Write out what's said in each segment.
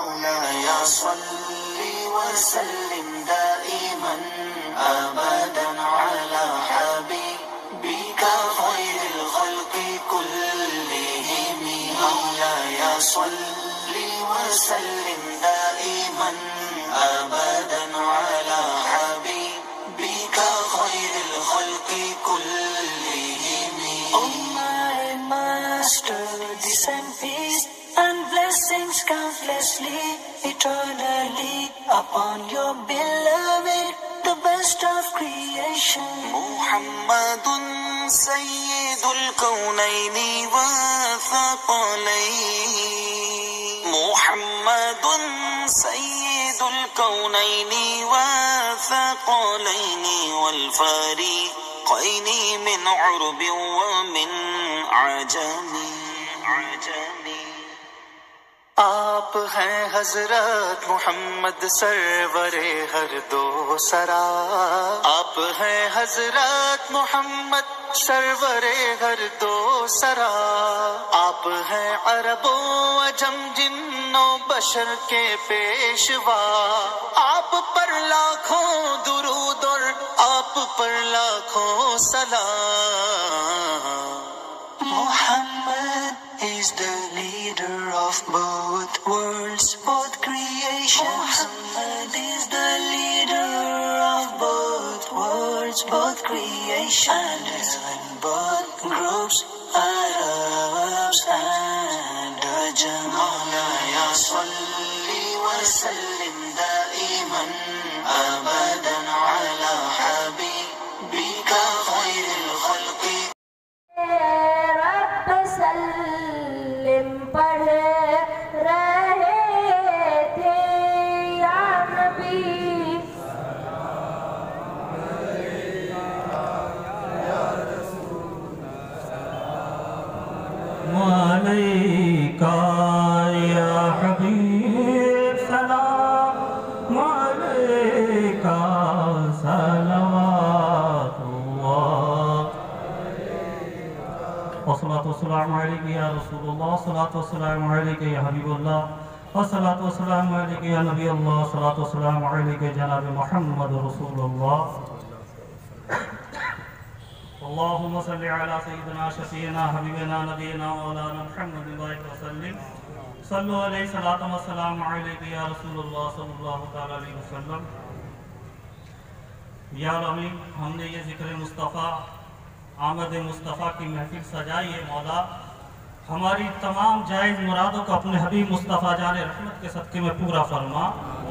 مولاي صل وسلم دائما أبدا على حبيبك خير الخلق كلهم. مولاي صل وسلم دائما أبدا على حبيبك خير الخلق كلهم. Oh my Master, descend peace and blessings countlessly, eternally upon your beloved, the best of creation. محمد سيد الكونين والثقلين. محمد سيد الكونين والثقلين والفريقين من عرب ومن عجم. آپ ہیں حضرت محمد سرور ہر دو سرا. آپ ہیں حضرت محمد سرور ہر دو سرا. آپ ہیں عرب و عجم جن و بشر کے پیشوا. آپ پر لاکھوں درود اور آپ پر لاکھوں سلام. Muhammad is the leader of both worlds, both creations. Muhammad is the leader of both worlds, both creations. And both groups, Arabs and Ajam. مولاي صل وسلم دائما أبدا على حبيبك خير الخلق. سلم پڑھ رہے تھے یا نبی. وعلیکا یا حبیب سلام علیکا صلوات اللہ. والصلاة والسلام عليك يا رسول الله. الصلاة والسلام عليك يا حبيب الله. والصلاة والسلام عليك يا نبي الله. الصلاة والسلام عليك يا جناب محمد رسول الله. اللهم صل على سيدنا شفيعنا حبيبنا نبينا مولانا محمد وسلم. صلوا عليه صلاة والسلام عليك يا رسول الله صلى الله تعالى عليه وسلم. یا العالمین، ہم نے یہ ذکر مصطفیٰ آمد مصطفیٰ کی محفل سجائی ہے. مولا ہماری تمام جائز مرادوں کو اپنے حبیب مصطفیٰ جان رحمت کے صدقے میں پورا فرما.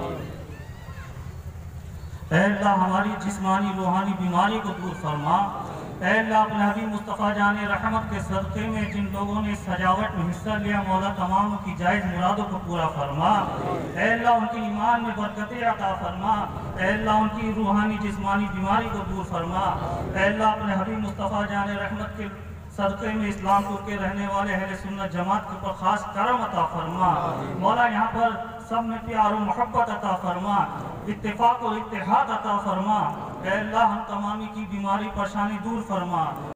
اے اللہ ہماری جسمانی روحانی بیماری کو دور فرما. اے اللہ اپنے حبیب مصطفیٰ جان رحمت کے صدقے میں جن لوگوں نے سجاوٹ میں حصہ لیا مولا تمام کی جائز مرادوں کو پورا فرما. اے اللہ ان کے ایمان میں برکتیں عطا فرما. اے اللہ ان کی روحانی جسمانی بیماری کو دور فرما. اے اللہ اپنے حبیب مصطفیٰ جان رحمت کے صدقے میں اسلام پور کے رہنے والے اہل سنت جماعت کے اوپر خاص کرم عطا فرما. مولا یہاں پر سب میں پیار و محبت عطا فرما. اتفاق و اتحاد عطا فرما. اے اللہ ہم تمامی کی بیماری پریشانی دور فرما.